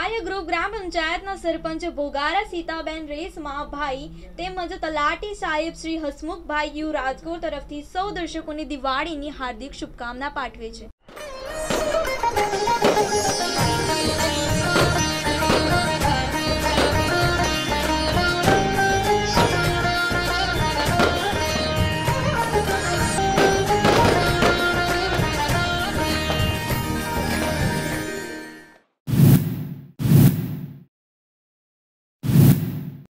કાર્ય ગ્રુપ ગ્રામ પંચાયતના સરપંચ ભોગારા સીતાબેન રેસમાભાઈ તેમજ તલાટી સાહેબ શ્રી હસમુખભાઈ યુ રાજકોટ તરફથી સૌ દર્શકોને દિવાળીની હાર્દિક શુભકામના પાઠવે છે।